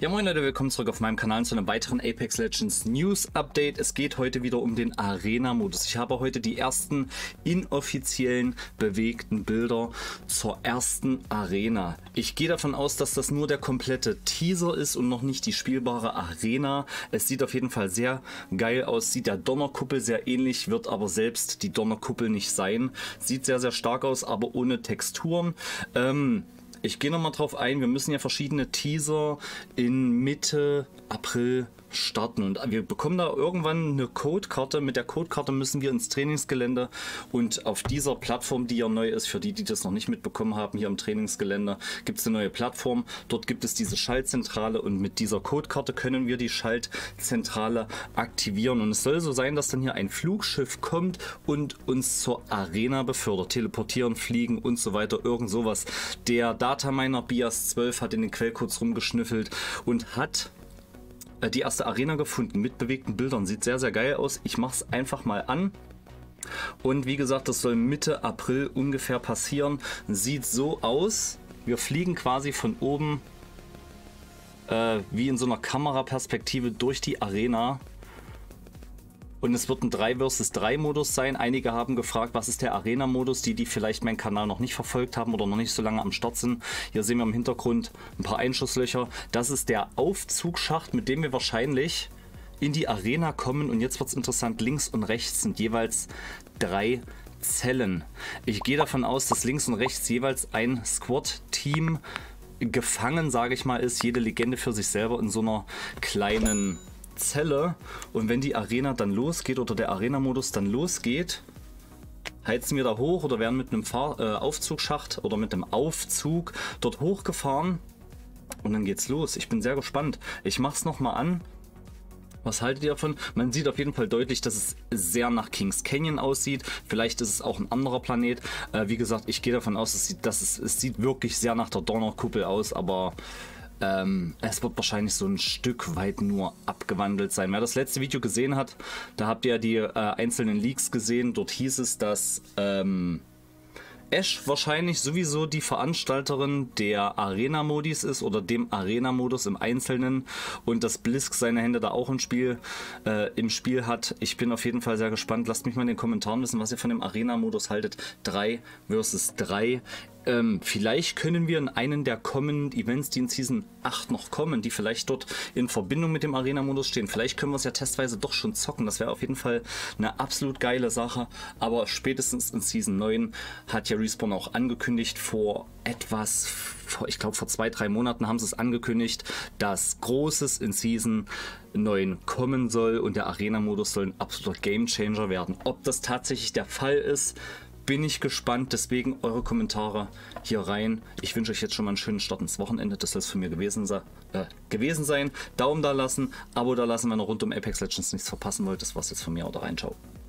Ja moin Leute, willkommen zurück auf meinem Kanal zu einem weiteren Apex Legends News Update. Es geht heute wieder um den Arena-Modus. Ich habe heute die ersten inoffiziellen bewegten Bilder zur ersten Arena. Ich gehe davon aus, dass das nur der komplette Teaser ist und noch nicht die spielbare Arena. Es sieht auf jeden Fall sehr geil aus, sieht der Donnerkuppel sehr ähnlich, wird aber selbst die Donnerkuppel nicht sein. Sieht sehr, sehr stark aus, aber ohne Texturen. Ich gehe nochmal drauf ein, wir müssen ja verschiedene Teaser in Mitte April starten und wir bekommen da irgendwann eine Codekarte. Mit der Codekarte müssen wir ins Trainingsgelände und auf dieser Plattform, die ja neu ist, für die, die das noch nicht mitbekommen haben, hier im Trainingsgelände gibt es eine neue Plattform. Dort gibt es diese Schaltzentrale und mit dieser Codekarte können wir die Schaltzentrale aktivieren und es soll so sein, dass dann hier ein Flugschiff kommt und uns zur Arena befördert, teleportieren, fliegen und so weiter, irgend sowas. Der Dataminer Bias 12 hat in den Quellcodes rumgeschnüffelt und hat die erste Arena gefunden mit bewegten Bildern. Sieht sehr, sehr geil aus. Ich mache es einfach mal an. Und wie gesagt, das soll Mitte April ungefähr passieren. Sieht so aus. Wir fliegen quasi von oben wie in so einer Kameraperspektive durch die Arena. Und es wird ein 3 vs 3 Modus sein. Einige haben gefragt, was ist der Arena-Modus, die vielleicht meinen Kanal noch nicht verfolgt haben oder noch nicht so lange am Start sind. Hier sehen wir im Hintergrund ein paar Einschusslöcher. Das ist der Aufzugsschacht, mit dem wir wahrscheinlich in die Arena kommen. Und jetzt wird es interessant, links und rechts sind jeweils 3 Zellen. Ich gehe davon aus, dass links und rechts jeweils ein Squad-Team gefangen, sage ich mal, ist. Jede Legende für sich selber in so einer kleinen Zelle, und wenn die Arena dann losgeht oder der Arena-Modus dann losgeht, heizen wir da hoch oder werden mit einem Aufzugsschacht oder mit einem Aufzug dort hochgefahren und dann geht's los. Ich bin sehr gespannt. Ich mache es nochmal an. Was haltet ihr davon? Man sieht auf jeden Fall deutlich, dass es sehr nach Kings Canyon aussieht. Vielleicht ist es auch ein anderer Planet. Wie gesagt, ich gehe davon aus, es sieht wirklich sehr nach der Donnerkuppel aus, aber es wird wahrscheinlich so ein Stück weit nur abgewandelt sein. Wer das letzte Video gesehen hat, da habt ihr ja die einzelnen Leaks gesehen. Dort hieß es, dass Ash wahrscheinlich sowieso die Veranstalterin der Arena-Modis ist oder dem Arena-Modus im Einzelnen und dass Blisk seine Hände da auch im Spiel hat. Ich bin auf jeden Fall sehr gespannt. Lasst mich mal in den Kommentaren wissen, was ihr von dem Arena-Modus haltet. 3 vs 3. Vielleicht können wir in einen der kommenden Events, die in Season 8 noch kommen, die vielleicht dort in Verbindung mit dem Arena-Modus stehen. Vielleicht können wir es ja testweise doch schon zocken. Das wäre auf jeden Fall eine absolut geile Sache. Aber spätestens in Season 9 hat ja Respawn auch angekündigt, ich glaube vor 2-3 Monaten haben sie es angekündigt, dass Großes in Season 9 kommen soll und der Arena-Modus soll ein absoluter Gamechanger werden. Ob das tatsächlich der Fall ist, bin ich gespannt, deswegen eure Kommentare hier rein. Ich wünsche euch jetzt schon mal einen schönen Start ins Wochenende. Das soll es von mir gewesen sein. Daumen da lassen, Abo da lassen, wenn ihr rund um Apex Legends nichts verpassen wollt. Das war's jetzt von mir. Oder rein, ciao.